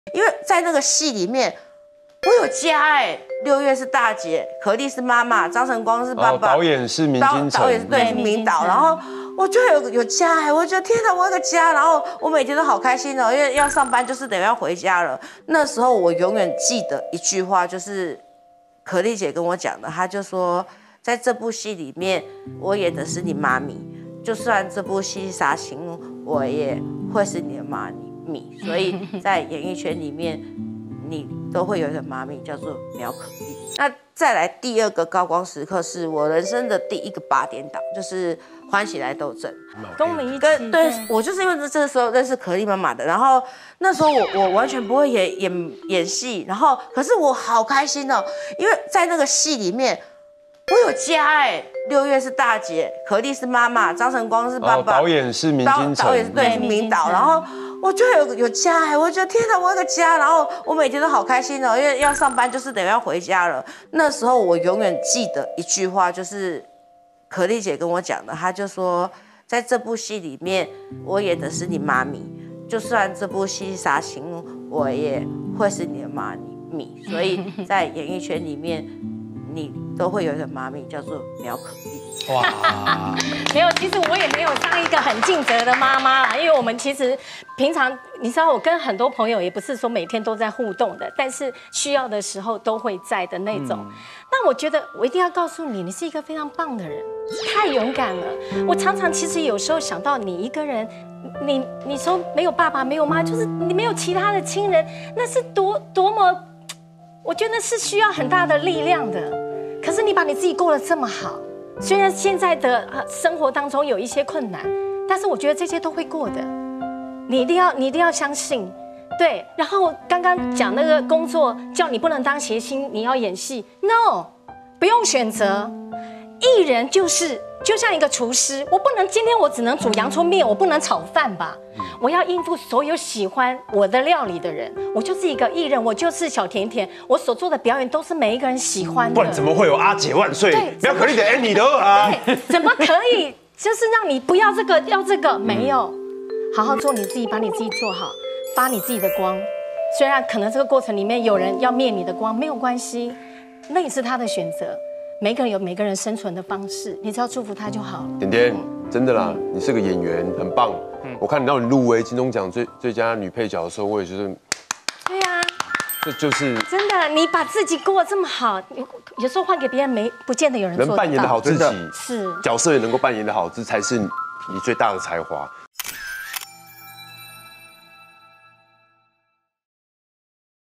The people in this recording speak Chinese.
因为在那个戏里面，我有家哎，6月是大姐，可丽是妈妈，张晨光是爸爸， 导演是明金城， 导演对明导，然后我就有家哎，我觉得天哪，我有个家，然后我每天都好开心哦，因为要上班就是等于要回家了。那时候我永远记得一句话，就是可丽姐跟我讲的，她就说，在这部戏里面，我演的是你妈咪，就算这部戏杀青，我也会是你的妈咪，所以在演艺圈里面，你都会有一个妈咪叫做苗可丽。那再来第二个高光时刻是我人生的第一个8点档，就是《欢喜来斗阵》， 跟我们一起。 对，我就是因为这个时候认识可丽妈妈的，然后那时候我完全不会演戏，然后可是我好开心哦，因为在那个戏里面。我有家哎，6月是大姐，可丽是妈妈，张晨光是爸爸， 导演是明金城， 导演对明导，然后我就有家哎，我觉得天哪，我有个家，然后我每天都好开心哦，因为要上班就是等于要回家了。那时候我永远记得一句话，就是可丽姐跟我讲的，她就说，在这部戏里面，我演的是你妈咪，就算这部戏杀青，我也会是你的妈咪，所以在演艺圈里面。你都会有一个妈咪叫做苗可丽。 哇，没有，其实我也没有当一个很尽责的妈妈啦，因为我们其实平常你知道，我跟很多朋友也不是说每天都在互动的，但是需要的时候都会在的那种。那我觉得我一定要告诉你，你是一个非常棒的人，太勇敢了。我常常其实有时候想到你一个人，你说没有爸爸没有妈，就是你没有其他的亲人，那是多么。我觉得是需要很大的力量的，可是你把你自己过得这么好，虽然现在的生活当中有一些困难，但是我觉得这些都会过的。你一定要相信，对。然后刚刚讲那个工作叫你不能当谐星，你要演戏 ，no， 不用选择，艺人就像一个厨师，我不能今天我只能煮阳春面，我不能炒饭吧？我要应付所有喜欢我的料理的人。我就是一个艺人，我就是小甜甜，我所做的表演都是每一个人喜欢的。 不然怎么会有阿姐万岁？苗可丽的你的啊？ 对，怎么可以？就是让你不要这个，要这个，没有，好好做你自己，把你自己做好，发你自己的光。虽然可能这个过程里面有人要灭你的光，没有关系，那也是他的选择。每个人有每个人生存的方式，你只要祝福他就好了。 点点，真的啦，你是个演员，很棒。我看到你入围金钟奖最佳女配角的时候，我也觉得， 对呀， 这就是真的。你把自己过得这么好，有时候换给别人不见得有人做得到。 能扮演的好自己， 是角色也能够扮演的好，这才是你最大的才华。